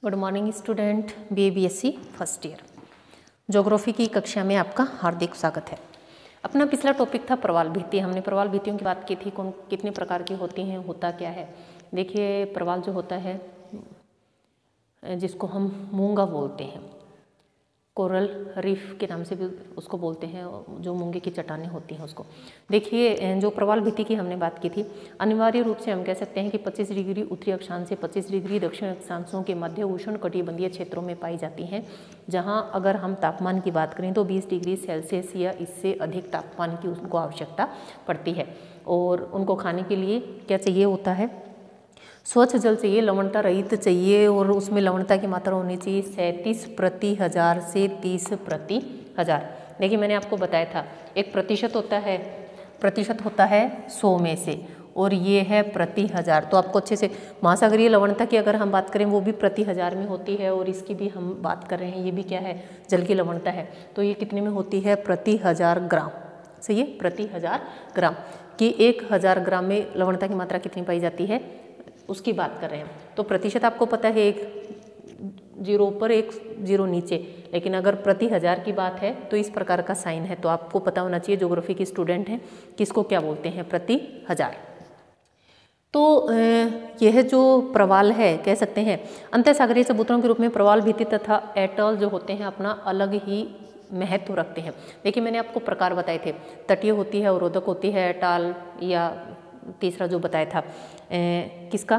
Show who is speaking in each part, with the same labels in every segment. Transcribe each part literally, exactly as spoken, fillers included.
Speaker 1: Good morning student, B A B S C first year geography की कक्षा में आपका हार्दिक स्वागत है। अपना पिछला टॉपिक था प्रवाल भित्ति। हमने प्रवाल भित्तियों की बात की थी, कौन कितने प्रकार की होती हैं, होता क्या है। देखिए, प्रवाल जो होता है जिसको हम मूंगा बोलते हैं, कोरल रीफ के नाम से भी उसको बोलते हैं, जो मूंगे की चट्टानें होती हैं उसको। देखिए, जो प्रवाल भित्ति की हमने बात की थी, अनिवार्य रूप से हम कह सकते हैं कि पच्चीस डिग्री उत्तरी अक्षांश से पच्चीस डिग्री दक्षिण अक्षांशों के मध्य उष्ण कटिबंधीय क्षेत्रों में पाई जाती हैं, जहां अगर हम तापमान की बात करें तो बीस डिग्री सेल्सियस या इससे अधिक तापमान की उनको आवश्यकता पड़ती है। और उनको खाने के लिए क्या चाहिए होता है? स्वच्छ जल चाहिए, लवणता रहित चाहिए, और उसमें लवणता की मात्रा होनी चाहिए सैंतीस प्रति हजार से तीस प्रति हजार। देखिए, मैंने आपको बताया था एक प्रतिशत होता है, प्रतिशत होता है सौ में से, और ये है प्रति हजार। तो आपको अच्छे से महासागरीय लवणता की अगर हम बात करें वो भी प्रति हजार में होती है, और इसकी भी हम बात कर रहे हैं, ये भी क्या है, जल की लवणता है। तो ये कितने में होती है? प्रति हजार ग्राम। सही है, प्रति हजार ग्राम की एक हजार ग्राम में लवणता की मात्रा कितनी पाई जाती है उसकी बात कर रहे हैं। तो प्रतिशत आपको पता है, एक जीरो ऊपर एक जीरो नीचे, लेकिन अगर प्रति हजार की बात है तो इस प्रकार का साइन है। तो आपको पता होना चाहिए, ज्योग्राफी की स्टूडेंट हैं, किसको क्या बोलते हैं, प्रति हजार। तो यह जो प्रवाल है, कह सकते हैं अंतःसागरीय चबूतरों के रूप में प्रवाल भित्ति तथा एटॉल जो होते हैं अपना अलग ही महत्व रखते हैं। देखिए, मैंने आपको प्रकार बताए थे, तटीय होती है, अवरोधक होती है, एटॉल, या तीसरा जो बताया था ए, किसका,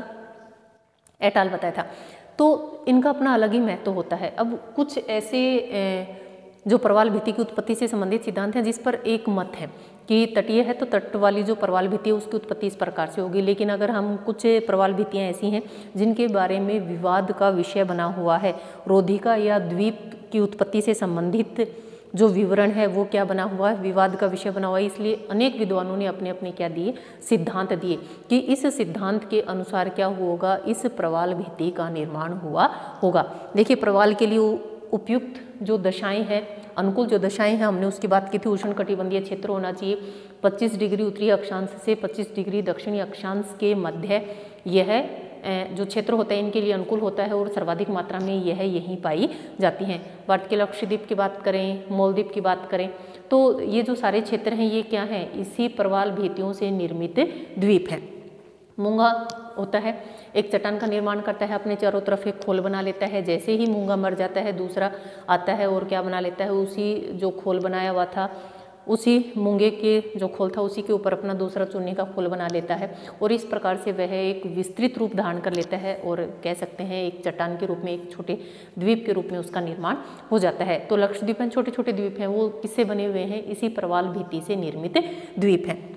Speaker 1: एटॉल बताया था। तो इनका अपना अलग ही महत्व होता है। अब कुछ ऐसे ए, जो प्रवाल भित्ति की उत्पत्ति से संबंधित सिद्धांत हैं जिस पर एक मत है कि तटीय है तो तट वाली जो प्रवाल भित्ति है उसकी उत्पत्ति इस प्रकार से होगी। लेकिन अगर हम कुछ प्रवाल भित्तियाँ ऐसी हैं जिनके बारे में विवाद का विषय बना हुआ है, रोधिका या द्वीप की उत्पत्ति से संबंधित जो विवरण है वो क्या बना हुआ है, विवाद का विषय बना हुआ है। इसलिए अनेक विद्वानों ने अपने अपने क्या दिए, सिद्धांत दिए कि इस सिद्धांत के अनुसार क्या होगा, इस प्रवाल भित्ति का निर्माण हुआ होगा। देखिए, प्रवाल के लिए उपयुक्त जो दशाएं हैं, अनुकूल जो दशाएं हैं, हमने उसकी बात की थी। उष्ण कटिबंधीय क्षेत्र होना चाहिए, पच्चीस डिग्री उत्तरी अक्षांश से पच्चीस डिग्री दक्षिणी अक्षांश के मध्य यह जो क्षेत्र होता है इनके लिए अनुकूल होता है, और सर्वाधिक मात्रा में यह यहीं पाई जाती हैं। भारत के लक्षद्वीप की बात करें, मालदीव की बात करें, तो ये जो सारे क्षेत्र हैं ये क्या हैं, इसी प्रवाल भित्तियों से निर्मित द्वीप हैं। मूंगा होता है, एक चट्टान का निर्माण करता है, अपने चारों तरफ एक खोल बना लेता है। जैसे ही मूंगा मर जाता है दूसरा आता है और क्या बना लेता है, उसी जो खोल बनाया हुआ था, उसी मूंगे के जो खोल था उसी के ऊपर अपना दूसरा चूने का खोल बना लेता है, और इस प्रकार से वह एक विस्तृत रूप धारण कर लेता है, और कह सकते हैं एक चट्टान के रूप में, एक छोटे द्वीप के रूप में उसका निर्माण हो जाता है। तो लक्षद्वीप हैं, छोटे छोटे द्वीप हैं, वो किससे बने हुए हैं, इसी प्रवाल भित्ति से निर्मित द्वीप हैं।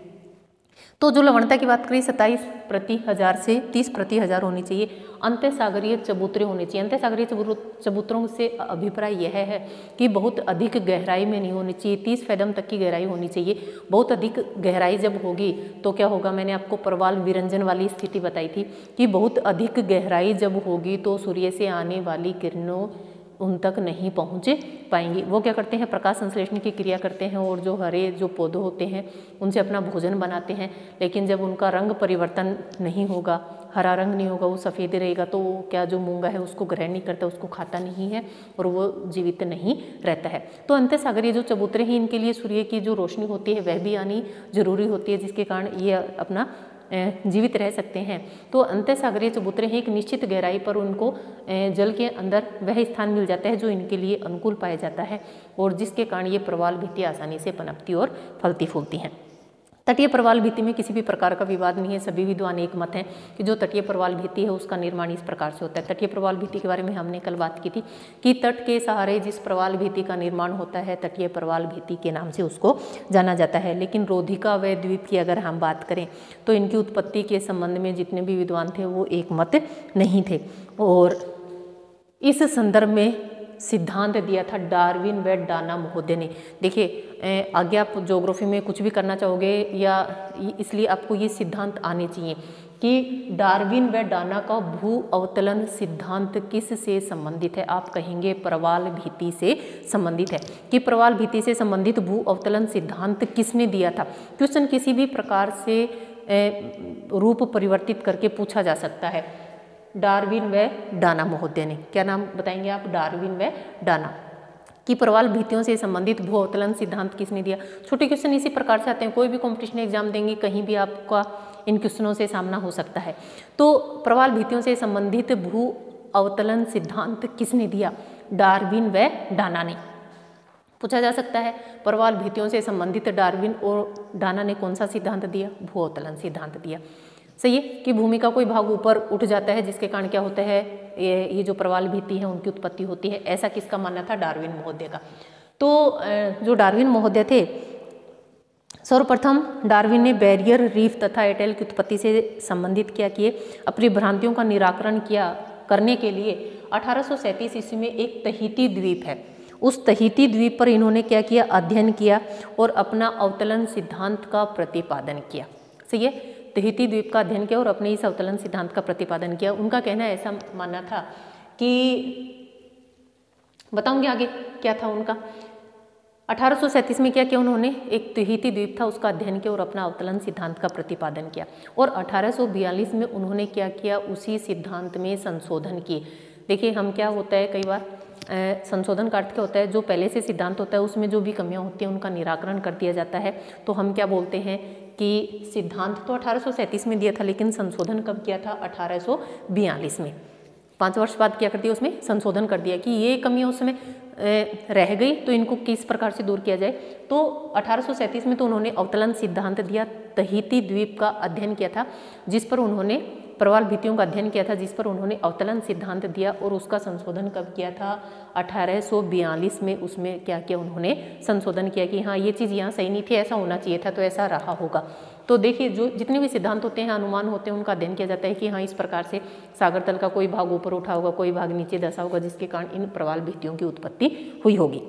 Speaker 1: तो जो लवणता की बात करें सत्ताईस प्रति हजार से तीस प्रति हजार होनी चाहिए। अंतःसागरीय चबूतरे होने चाहिए। अंतःसागरीय चबूतरों से अभिप्राय यह है कि बहुत अधिक गहराई में नहीं होनी चाहिए, तीस फैदम तक की गहराई होनी चाहिए। बहुत अधिक गहराई जब होगी तो क्या होगा, मैंने आपको प्रवाल विरंजन वाली स्थिति बताई थी कि बहुत अधिक गहराई जब होगी तो सूर्य से आने वाली किरणों उन तक नहीं पहुँच पाएंगी। वो क्या करते हैं, प्रकाश संश्लेषण की क्रिया करते हैं, और जो हरे जो पौधे होते हैं उनसे अपना भोजन बनाते हैं। लेकिन जब उनका रंग परिवर्तन नहीं होगा, हरा रंग नहीं होगा, वो सफ़ेद रहेगा, तो क्या जो मूंगा है उसको ग्रहण नहीं करता, उसको खाता नहीं है, और वो जीवित नहीं रहता है। तो अंतःसागरीय जो चबूतरे हैं इनके लिए सूर्य की जो रोशनी होती है वह भी आनी जरूरी होती है, जिसके कारण ये अपना जीवित रह सकते हैं। तो अंतःसागरीय चबूतरे हैं, एक निश्चित गहराई पर उनको जल के अंदर वह स्थान मिल जाता है जो इनके लिए अनुकूल पाया जाता है, और जिसके कारण ये प्रवाल भित्ति आसानी से पनपती और फलती फूलती हैं। तटीय प्रवाल भित्ति में किसी भी प्रकार का विवाद नहीं है, सभी विद्वान एक मत हैं कि जो तटीय प्रवाल भित्ति है उसका निर्माण इस प्रकार से होता है। तटीय प्रवाल भित्ति के बारे में हमने कल बात की थी कि तट के सहारे जिस प्रवाल भित्ति का निर्माण होता है तटीय प्रवाल भित्ति के नाम से उसको जाना जाता है। लेकिन रोधिका व द्वीप की अगर हम बात करें तो इनकी उत्पत्ति के संबंध में जितने भी विद्वान थे वो एक मत नहीं थे, और इस संदर्भ में सिद्धांत दिया था डार्विन व डाना महोदय ने। देखिए, आगे आप ज्योग्राफी में कुछ भी करना चाहोगे या इसलिए आपको ये सिद्धांत आने चाहिए कि डार्विन व डाना का भू अवतलन सिद्धांत किस से संबंधित है। आप कहेंगे प्रवाल भित्ति से संबंधित है, कि प्रवाल भित्ति से संबंधित भू अवतलन सिद्धांत किसने दिया था। क्वेश्चन किसी भी प्रकार से रूप परिवर्तित करके पूछा जा सकता है। डार्विन व डाना महोदय ने। क्या नाम बताएंगे आप? डार्विन व डाना। कि प्रवाल भित्तियों से संबंधित भू अवतलन सिद्धांत किसने दिया? छोटे क्वेश्चन इसी प्रकार से आते हैं, कोई भी कॉम्पिटिशन एग्जाम देंगे कहीं भी आपका इन क्वेश्चनों से सामना हो सकता है। तो प्रवाल भित्तियों से संबंधित भू अवतलन सिद्धांत किसने दिया? डार्विन व डाना ने। पूछा जा सकता है प्रवाल भित्तियों से संबंधित डार्विन और डाना ने कौन सा सिद्धांत दिया? भू अवतलन सिद्धांत दिया। सही है कि भूमि का कोई भाग ऊपर उठ जाता है जिसके कारण क्या होता है, ये ये जो प्रवाल भित्ति है उनकी उत्पत्ति होती है, ऐसा किसका मानना था? डार्विन महोदय का। तो जो डार्विन महोदय थे, सर्वप्रथम डार्विन ने बैरियर रीफ तथा एटेल की उत्पत्ति से संबंधित क्या किए? अपनी भ्रांतियों का निराकरण किया करने के लिए अठारह सौ सैंतीस ईस्वी में एक तहीती द्वीप है, उस तहीती द्वीप पर इन्होंने क्या किया? अध्ययन किया और अपना अवतलन सिद्धांत का प्रतिपादन किया। सही है, तहीती द्वीप का अध्ययन किया और अपने इस अवतलन सिद्धांत का प्रतिपादन किया। उनका कहना ऐसा मानना था कि, बताऊंगी आगे क्या था उनका। अठारह सौ सैंतीस में क्या किया उन्होंने? एक तहीती द्वीप था उसका अध्ययन किया और अपना अवतलन सिद्धांत का प्रतिपादन किया। और अठारह सौ बयालीस में उन्होंने क्या किया? उसी सिद्धांत में संशोधन किए। देखिए हम क्या होता है कई बार संशोधन का अर्थ क्या होता है? जो पहले से सिद्धांत होता है उसमें जो भी कमियां होती हैं उनका निराकरण कर दिया जाता है। तो हम क्या बोलते हैं कि सिद्धांत तो अठारह सौ सैंतीस में दिया था लेकिन संशोधन कब किया था? अठारह सौ बयालीस में। पाँच वर्ष बाद क्या कर दिया? उसमें संशोधन कर दिया कि ये कमियां उसमें रह गई तो इनको किस प्रकार से दूर किया जाए। तो अठारह सौ सैंतीस में तो उन्होंने अवतलन सिद्धांत दिया, तहीती द्वीप का अध्ययन किया था जिस पर उन्होंने प्रवाल भित्तियों का अध्ययन किया था जिस पर उन्होंने अवतलन सिद्धांत दिया और उसका संशोधन कब किया था? अठारह सौ बयालीस में। उसमें क्या किया उन्होंने? संशोधन किया कि हाँ ये चीज़ यहाँ सही नहीं थी, ऐसा होना चाहिए था, तो ऐसा रहा होगा। तो देखिए जो जितने भी सिद्धांत होते हैं, अनुमान होते हैं, उनका अध्ययन किया जाता है कि हाँ इस प्रकार से सागर तल का कोई भाग ऊपर उठा होगा, कोई भाग नीचे दसा होगा, जिसके कारण इन प्रवाल भित्तियों की उत्पत्ति हुई होगी।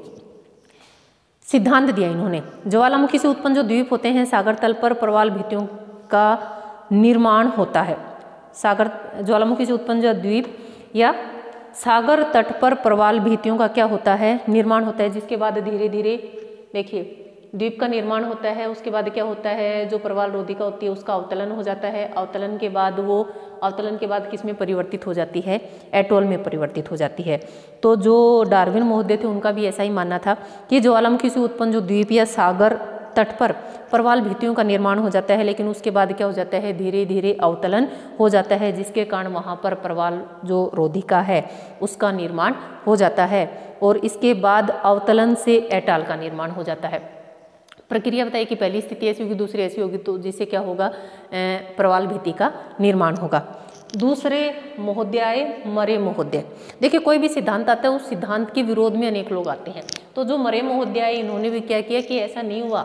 Speaker 1: सिद्धांत दिया इन्होंने, ज्वालामुखी से उत्पन्न जो द्वीप होते हैं सागर तल पर प्रवाल भित्तियों का निर्माण होता है। सागर ज्वालामुखी से उत्पन्न जो द्वीप या सागर तट पर प्रवाल भित्तियों का क्या होता है? निर्माण होता है, जिसके बाद धीरे धीरे देखिए द्वीप का निर्माण होता है। उसके बाद क्या होता है? जो प्रवाल रोधिका होती है उसका अवतलन हो जाता है। अवतलन के बाद वो अवतलन के बाद किस में परिवर्तित हो जाती है? एटोल में परिवर्तित हो जाती है। तो जो डार्विन महोदय थे उनका भी ऐसा ही मानना था कि ज्वालामुखी से उत्पन्न जो द्वीप या सागर तट पर प्रवाल भित्तियों का निर्माण हो जाता है, लेकिन उसके बाद क्या हो जाता है? धीरे धीरे अवतलन हो जाता है, जिसके कारण वहाँ पर प्रवाल जो रोधिका है उसका निर्माण हो जाता है और इसके बाद अवतलन से एटाल का निर्माण हो जाता है। प्रक्रिया बताइए कि पहली स्थिति ऐसी होगी, दूसरी ऐसी होगी, तो जिससे क्या होगा? प्रवाल भित्ति का निर्माण होगा। दूसरे महोदय मरे महोदय। देखिए कोई भी सिद्धांत आता है उस सिद्धांत के विरोध में अनेक लोग आते हैं। तो जो मरे महोदय इन्होंने भी क्या किया कि ऐसा नहीं हुआ,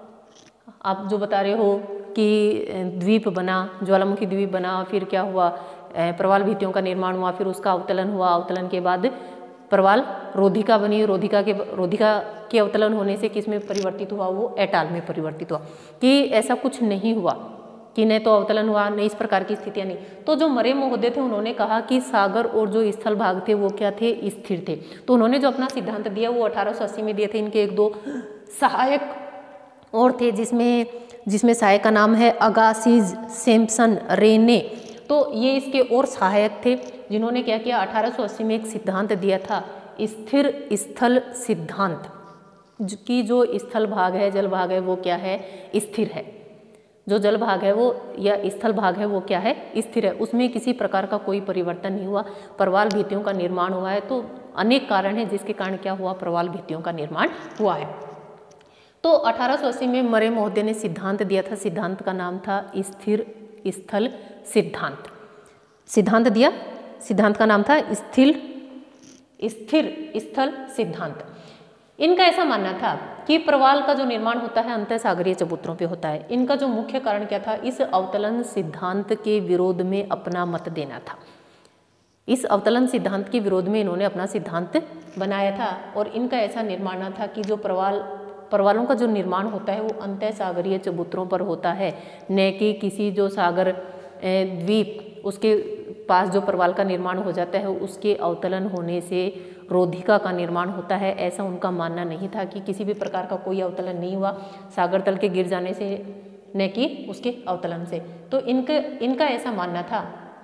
Speaker 1: आप जो बता रहे हो कि द्वीप बना, ज्वालामुखी द्वीप बना, फिर क्या हुआ? प्रवाल भित्तियों का निर्माण हुआ, फिर उसका अवतलन हुआ, अवतलन के बाद प्रवाल रोधिका बनी, रोधिका के रोधिका के अवतलन होने से किस में परिवर्तित हुआ? वो एटाल में परिवर्तित हुआ। कि ऐसा कुछ नहीं हुआ कि न तो अवतलन हुआ न इस प्रकार की स्थितियां नहीं। तो जो मरे महोदय थे उन्होंने कहा कि सागर और जो स्थल भाग थे वो क्या थे? स्थिर थे। तो उन्होंने जो अपना सिद्धांत दिया वो अठारह सौ अस्सी में दिए थे। इनके एक दो सहायक और थे जिसमें जिसमें सहायक का नाम है अगासिज, सैमसन, रेने। तो ये इसके और सहायक थे जिन्होंने क्या किया? अठारह सौ अस्सी में एक सिद्धांत दिया था, स्थिर स्थल सिद्धांत, कि जो स्थल भाग है, जल भाग है, वो क्या है? स्थिर है। जो जल भाग है वो या स्थल भाग है वो क्या है? स्थिर है, उसमें किसी प्रकार का कोई परिवर्तन नहीं हुआ। प्रवाल भित्तियों का निर्माण हुआ है, तो अनेक कारण है जिसके कारण क्या हुआ? प्रवाल भित्तियों का निर्माण हुआ है। तो अठारह सौ अस्सी में मरे महोदय ने सिद्धांत दिया था, सिद्धांत का नाम था स्थिर स्थल सिद्धांत। सिद्धांत दिया, सिद्धांत का नाम था स्थिर स्थिर स्थल सिद्धांत। इनका ऐसा मानना था कि प्रवाल का जो निर्माण होता है अंतः सागरीय चबूतरों पे होता है। इनका जो मुख्य कारण क्या था? इस अवतलन सिद्धांत के विरोध में अपना मत देना था। इस अवतलन सिद्धांत के विरोध में इन्होंने अपना सिद्धांत बनाया था और इनका ऐसा निर्माण था कि जो प्रवाल प्रवालों का जो निर्माण होता है वो अंतः सागरीय चबूतरों पर होता है, न कि किसी जो सागर द्वीप उसके पास जो प्रवाल का निर्माण हो जाता है उसके अवतलन होने से रोधिका का निर्माण होता है। ऐसा उनका मानना नहीं था कि किसी भी प्रकार का कोई अवतलन नहीं हुआ सागर तल के गिर जाने से, न कि उसके अवतलन से। तो इनके इनका ऐसा मानना था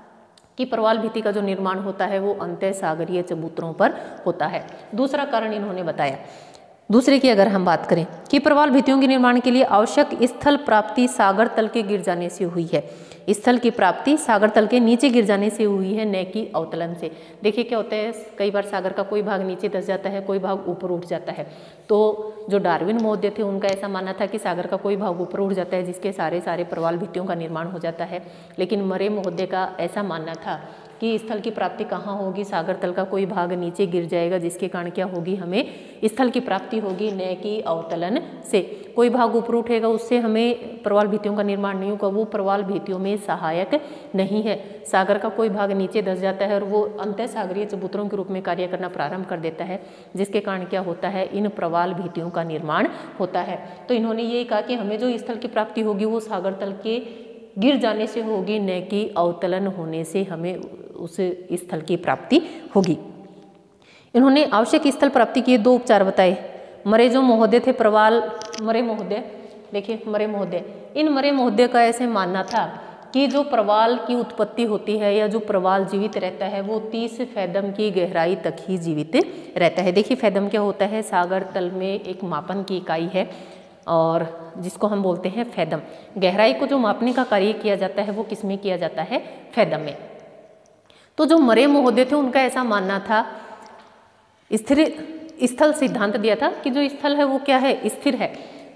Speaker 1: कि प्रवाल भित्ति का जो निर्माण होता है वो अंतः सागरीय चबूतरों पर होता है। दूसरा कारण इन्होंने बताया, दूसरे की अगर हम बात करें कि प्रवाल भित्तियों के निर्माण के लिए आवश्यक स्थल प्राप्ति सागर तल के गिर जाने से हुई है। स्थल की प्राप्ति सागर तल के नीचे गिर जाने से हुई है, न कि अवतलन से। देखिए क्या होता है, कई बार सागर का कोई भाग नीचे धंस जाता है, कोई भाग ऊपर उठ जाता है। तो जो डार्विन महोदय थे उनका ऐसा मानना था कि सागर का कोई भाग ऊपर उठ जाता है जिसके सारे सारे प्रवाल भित्तियों का निर्माण हो जाता है। लेकिन मरे महोदय का ऐसा मानना था कि स्थल की प्राप्ति कहाँ होगी, सागर तल का कोई भाग नीचे गिर जाएगा जिसके कारण क्या होगी, हमें स्थल की प्राप्ति होगी, न कि अवतलन से। कोई भाग ऊपर उठेगा उससे हमें प्रवाल भित्तियों का निर्माण नहीं होगा, वो प्रवाल भित्तियों में सहायक नहीं है। सागर का कोई भाग नीचे धंस जाता है और वो अंतः सागरीय चबूतरों के रूप में कार्य करना प्रारंभ कर देता है, जिसके कारण क्या होता है, इन प्रवाल भित्तियों का निर्माण होता है। तो इन्होंने ये कहा कि हमें जो स्थल की प्राप्ति होगी वो सागर तल के गिर जाने से होगी, न कि अवतलन होने से हमें उस स्थल की प्राप्ति होगी। इन्होंने आवश्यक स्थल प्राप्ति के दो उपचार बताए। मरे जो महोदय थे प्रवाल मरे महोदय, देखिए मरे महोदय, इन मरे महोदय का ऐसे मानना था कि जो प्रवाल की उत्पत्ति होती है या जो प्रवाल जीवित रहता है वो तीस फैदम की गहराई तक ही जीवित रहता है। देखिए फैदम क्या होता है, सागर तल में एक मापन की इकाई है और जिसको हम बोलते हैं फैदम। गहराई को जो मापने का कार्य किया जाता है वो किस में किया जाता है, फैदम में। तो जो मरे महोदय थे उनका ऐसा मानना था, स्थिर स्थल सिद्धांत दिया था कि जो स्थल है वो क्या है, स्थिर है।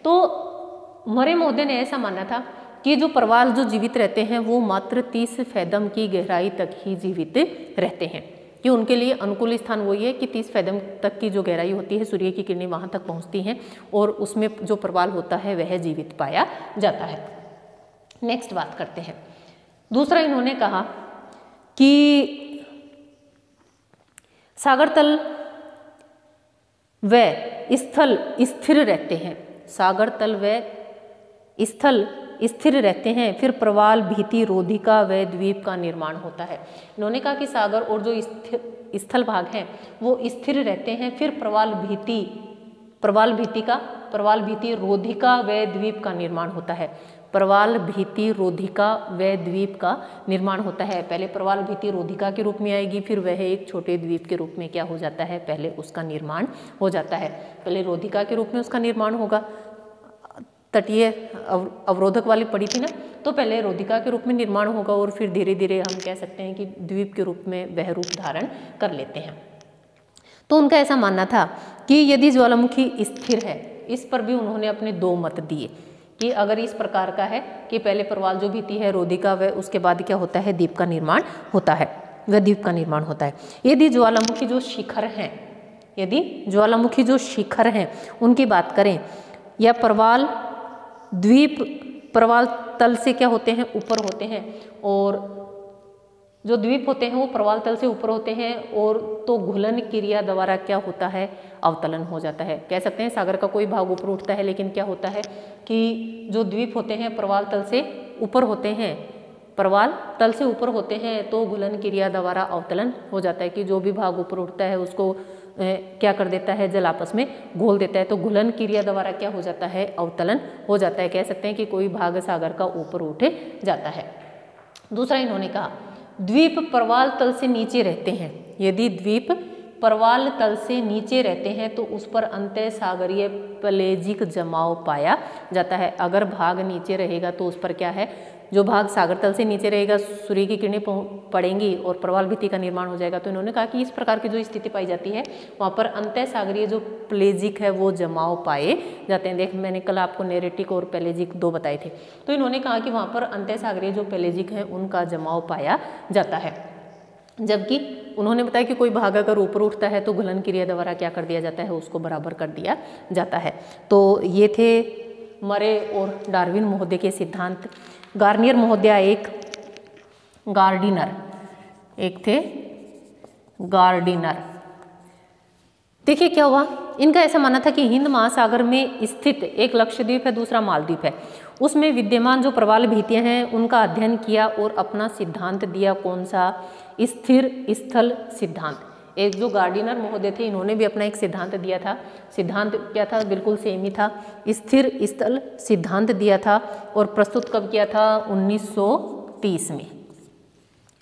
Speaker 1: तो मरे महोदय ने ऐसा मानना था कि जो प्रवाल जो जीवित रहते हैं वो मात्र तीस फैदम की गहराई तक ही जीवित रहते हैं, कि उनके लिए अनुकूल स्थान वही है कि तीस फैदम तक की जो गहराई होती है सूर्य की किरणें वहाँ तक पहुँचती हैं और उसमें जो प्रवाल होता है वह जीवित पाया जाता है। नेक्स्ट बात करते हैं। दूसरा इन्होंने कहा कि सागर तल व स्थल स्थिर रहते हैं, सागर तल व स्थल स्थिर रहते हैं, फिर प्रवाल भित्ति रोधिका व द्वीप का निर्माण होता है। इन्होंने कहा कि सागर और जो स्थल भाग हैं वो स्थिर रहते हैं, फिर प्रवाल भित्ति प्रवाल भित्ति का प्रवाल भित्ति रोधिका व द्वीप का निर्माण होता है। प्रवाल भित्ति रोधिका व द्वीप का निर्माण होता है। पहले प्रवाल भित्ति रोधिका के रूप में आएगी, फिर वह एक छोटे द्वीप के रूप में क्या हो जाता है, पहले उसका निर्माण हो जाता है। पहले रोधिका के रूप में उसका निर्माण होगा, तटीय अवरोधक वाली पड़ी थी ना, तो पहले रोधिका के रूप में निर्माण होगा और फिर धीरे धीरे हम कह सकते हैं कि द्वीप के रूप में वह रूप धारण कर लेते हैं। तो उनका ऐसा मानना था कि यदि ज्वालामुखी स्थिर है, इस पर भी उन्होंने अपने दो मत दिए कि अगर इस प्रकार का है कि पहले प्रवाल जो भित्ति है रोधिका व उसके बाद क्या होता है, द्वीप का निर्माण होता है, वह द्वीप का निर्माण होता है। यदि ज्वालामुखी जो शिखर हैं यदि ज्वालामुखी जो शिखर हैं उनकी बात करें, या प्रवाल द्वीप प्रवाल तल से क्या होते हैं, ऊपर होते हैं, और जो द्वीप होते हैं वो प्रवाल तल से ऊपर होते हैं, और तो घुलन क्रिया द्वारा क्या होता है, अवतलन हो जाता है। कह सकते हैं सागर का कोई भाग ऊपर उठता है, लेकिन क्या होता है कि जो द्वीप होते हैं प्रवाल तल से ऊपर होते हैं प्रवाल तल से ऊपर होते हैं तो घुलन क्रिया द्वारा अवतलन हो जाता है, कि जो भी भाग ऊपर उठता है उसको ए, क्या कर देता है, जल आपस में घोल देता है, तो घुलन क्रिया द्वारा क्या हो जाता है, अवतलन हो जाता है। कह सकते हैं कि कोई भाग सागर का ऊपर उठ जाता है। दूसरा इन्होंने कहा द्वीप प्रवाल तल से नीचे रहते हैं, यदि द्वीप प्रवाल तल से नीचे रहते हैं तो उस पर अंतः सागरीय पेलेजिक जमाव पाया जाता है। अगर भाग नीचे रहेगा तो उस पर क्या है, जो भाग सागर तल से नीचे रहेगा सूर्य की किरणें पड़ेंगी और प्रवाल भित्ति का निर्माण हो जाएगा। तो इन्होंने कहा कि इस प्रकार की जो स्थिति पाई जाती है वहाँ पर अंतः सागरीय जो पेलेजिक है वो जमाव पाए जाते हैं। देख मैंने कल आपको नेरेटिक और पेलेजिक दो बताए थे, तो इन्होंने कहा कि वहाँ पर अंतः सागरीय जो पेलेजिक है उनका जमाव पाया जाता है। जबकि उन्होंने बताया कि कोई भाग अगर ऊपर उठता है तो घुलन क्रिया द्वारा क्या कर दिया जाता है, उसको बराबर कर दिया जाता है। तो ये थे मरे और डार्विन महोदय के सिद्धांत। गार्नियर महोदय एक गार्डिनर एक थे गार्डिनर। देखिए क्या हुआ, इनका ऐसा मानना था कि हिंद महासागर में स्थित एक लक्षद्वीप है, दूसरा मालदीव है, उसमें विद्यमान जो प्रवाल भित्तियां हैं उनका अध्ययन किया और अपना सिद्धांत दिया। कौन सा, स्थिर स्थल सिद्धांत। एक जो गार्डिनर महोदय थे इन्होंने भी अपना एक सिद्धांत दिया था। सिद्धांत क्या था, बिल्कुल सेम ही था, स्थिर स्थल सिद्धांत दिया था, और प्रस्तुत कब किया था, उन्नीस सौ तीस में।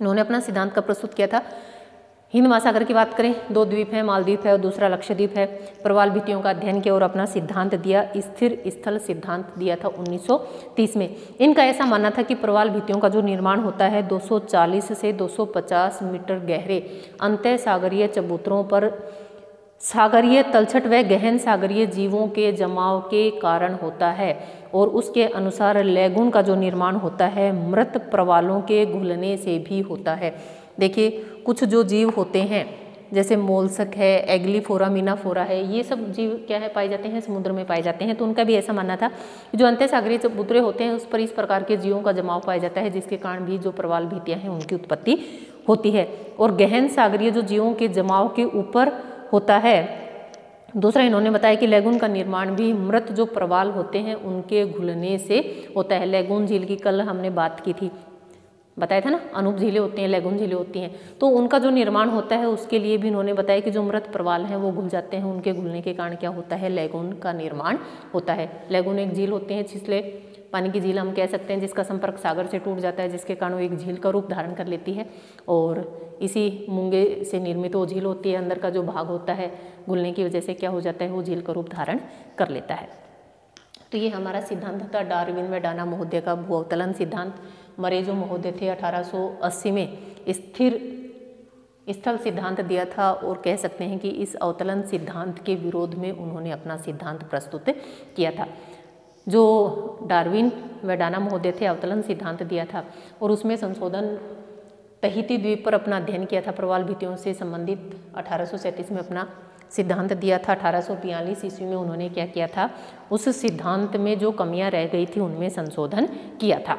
Speaker 1: इन्होंने अपना सिद्धांत कब प्रस्तुत किया था? हिंद महासागर की बात करें, दो द्वीप हैं, मालदीव है और दूसरा लक्षद्वीप है। प्रवाल भित्तियों का अध्ययन किया और अपना सिद्धांत दिया, स्थिर स्थल सिद्धांत दिया था उन्नीस सौ तीस में। इनका ऐसा मानना था कि प्रवाल भित्तियों का जो निर्माण होता है दो सौ चालीस से दो सौ पचास मीटर गहरे अंतः सागरीय चबूतरों पर सागरीय तलछट व गहन सागरीय जीवों के जमाव के कारण होता है और उसके अनुसार लैगून का जो निर्माण होता है मृत प्रवालों के घुलने से भी होता है। देखिए, कुछ जो जीव होते हैं जैसे मोलस्क है, एग्लीफोरा, मीनाफोरा है, ये सब जीव क्या है पाए जाते हैं, समुद्र में पाए जाते हैं। तो उनका भी ऐसा मानना था कि जो अंतः सागरीय चबूतरे होते हैं उस पर इस प्रकार के जीवों का जमाव पाया जाता है, जिसके कारण भी जो प्रवाल भित्तियाँ हैं उनकी उत्पत्ति होती है। और गहन सागरीय जो जीवों के जमाव के ऊपर होता है। दूसरा, इन्होंने बताया कि लैगून का निर्माण भी मृत जो प्रवाल होते हैं उनके घुलने से होता है। लैगून झील की कल हमने बात की थी, बताया था ना, अनूप झीलें होती हैं, लैगून झीलें होती हैं, तो उनका जो निर्माण होता है उसके लिए भी इन्होंने बताया कि जो मृत प्रवाल हैं वो घुल जाते हैं, उनके घुलने के कारण क्या होता है, लैगून का निर्माण होता है। लैगून एक झील होती है, छिछले पानी की झील हम कह सकते हैं, जिसका संपर्क सागर से टूट जाता है, जिसके कारण वो एक झील का रूप धारण कर लेती है और इसी मूंगे से निर्मित वो झील होती है। अंदर का जो भाग होता है घुलने की वजह से क्या हो जाता है, वो झील का रूप धारण कर लेता है। तो ये हमारा सिद्धांत था डार्विन व डाना महोदय का भू अवतलन सिद्धांत। मरे जो महोदय थे अठारह सौ अस्सी में स्थिर स्थल सिद्धांत दिया था और कह सकते हैं कि इस अवतलन सिद्धांत के विरोध में उन्होंने अपना सिद्धांत प्रस्तुत किया था। जो डार्विन व डाना महोदय थे अवतलन सिद्धांत दिया था और उसमें संशोधन तहिती द्वीप पर अपना अध्ययन किया था, प्रवाल भित्तियों से संबंधित अठारह सौ सैंतीस में अपना सिद्धांत दिया था। अठारह सौ बयालीस ईस्वी में उन्होंने क्या किया था, उस सिद्धांत में जो कमियां रह गई थी उनमें संशोधन किया था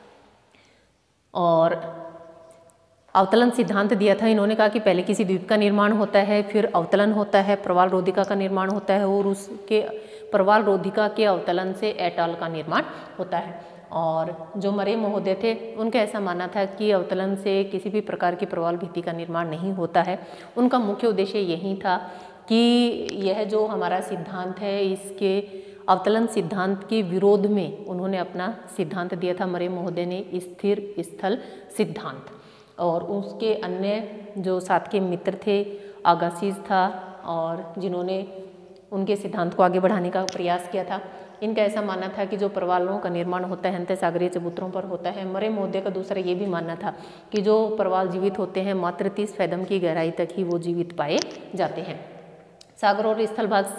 Speaker 1: और अवतलन सिद्धांत दिया था। इन्होंने कहा कि पहले किसी द्वीप का निर्माण होता है, फिर अवतलन होता है, प्रवाल रोधिका का निर्माण होता है और उसके प्रवाल रोधिका के अवतलन से एटॉल का निर्माण होता है। और जो मरे महोदय थे उनका ऐसा मानना था कि अवतलन से किसी भी प्रकार की प्रवाल भित्ति का निर्माण नहीं होता है। उनका मुख्य उद्देश्य यही था कि यह जो हमारा सिद्धांत है इसके अवतलन सिद्धांत के विरोध में उन्होंने अपना सिद्धांत दिया था मरे महोदय ने, स्थिर स्थल सिद्धांत। और उसके अन्य जो साथ के मित्र थे, आगासीज था और जिन्होंने उनके सिद्धांत को आगे बढ़ाने का प्रयास किया था, इनका ऐसा मानना था कि जो प्रवालों का निर्माण होता है अंतः सागरीय चबूतरों पर होता है। मरे महोदय का दूसरा ये भी मानना था कि जो प्रवाल जीवित होते हैं मात्र तीस फैदम की गहराई तक ही वो जीवित पाए जाते हैं। सागर और स्थल भाग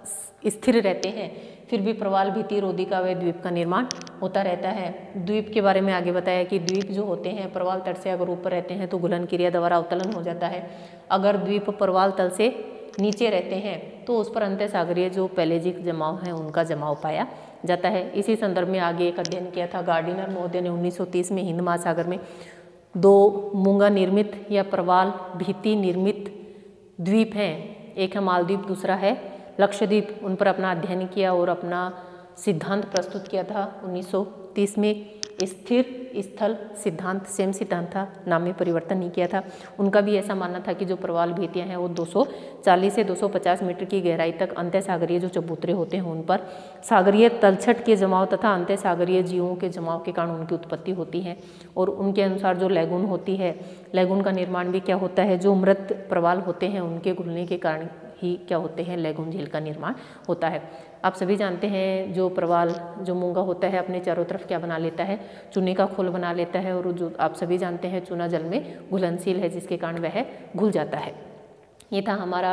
Speaker 1: स्थिर रहते हैं, फिर भी प्रवाल भित्ति, रोधिका व द्वीप का निर्माण होता रहता है। द्वीप के बारे में आगे बताया कि द्वीप जो होते हैं प्रवाल तट से अगर ऊपर रहते हैं तो घुलन क्रिया द्वारा अवतलन हो जाता है। अगर द्वीप प्रवाल तल से नीचे रहते हैं तो उस पर अंतः सागरीय जो पेलेजिक जमाव है उनका जमाव पाया जाता है। इसी संदर्भ में आगे एक अध्ययन किया था गार्डिनर महोदय ने उन्नीस सौ तीस में हिंद महासागर में दो मूंगा निर्मित या प्रवाल भित्ति निर्मित द्वीप हैं, एक है मालदीव, दूसरा है लक्षद्वीप, उन पर अपना अध्ययन किया और अपना सिद्धांत प्रस्तुत किया था उन्नीस सौ तीस में। स्थिर स्थल सिद्धांत सेम सिद्धांत था, नाम में परिवर्तन नहीं किया था। उनका भी ऐसा मानना था कि जो प्रवाल भित्तियाँ हैं वो दो सौ चालीस से दो सौ पचास मीटर की गहराई तक अंतः सागरीय जो चबूतरे होते हैं उन पर सागरीय तलछट के जमाव तथा अंतः सागरीय जीवों के जमाव के कारण उनकी उत्पत्ति होती है। और उनके अनुसार जो लैगून होती है, लैगून का निर्माण भी क्या होता है, जो मृत प्रवाल होते हैं उनके घुलने के कारण ही क्या होते हैं, लैगून झील का निर्माण होता है। आप सभी जानते हैं जो प्रवाल जो मूंगा होता है अपने चारों तरफ क्या बना लेता है, चूने का खोल बना लेता है और जो आप सभी जानते हैं चूना जल में घुलनशील है जिसके कारण वह घुल जाता है। ये था हमारा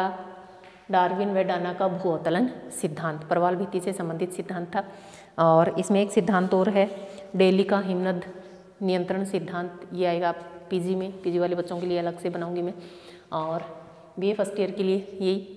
Speaker 1: डार्विन व डाना का भू अवतलन सिद्धांत, प्रवाल भित्ति से संबंधित सिद्धांत था। और इसमें एक सिद्धांत और है, डेली का हिमनद नियंत्रण सिद्धांत। ये आएगा पीजी में, पीजी वाले बच्चों के लिए अलग से बनाऊंगी मैं, और बीए फर्स्ट ईयर के लिए यही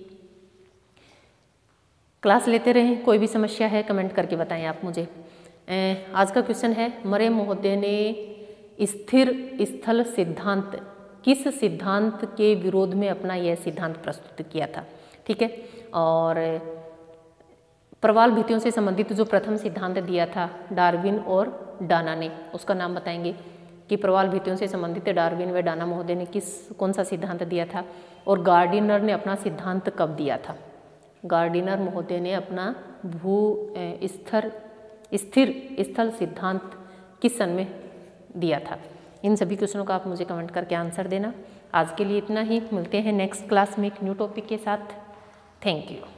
Speaker 1: क्लास लेते रहें। कोई भी समस्या है कमेंट करके बताएं आप मुझे। आज का क्वेश्चन है, मरे महोदय ने स्थिर स्थल सिद्धांत किस सिद्धांत के विरोध में अपना यह सिद्धांत प्रस्तुत किया था, ठीक है। और प्रवाल भित्तियों से संबंधित जो प्रथम सिद्धांत दिया था डार्विन और डाना ने, उसका नाम बताएंगे कि प्रवाल भित्तियों से संबंधित डार्विन व डाना महोदय ने किस कौन सा सिद्धांत दिया था और गार्डिनर ने अपना सिद्धांत कब दिया था। गार्डिनर महोदय ने अपना भू स्थिर स्थिर स्थल सिद्धांत किस सन में दिया था, इन सभी क्वेश्चनों का आप मुझे कमेंट करके आंसर देना। आज के लिए इतना ही, मिलते हैं नेक्स्ट क्लास में एक न्यू टॉपिक के साथ। Thank you.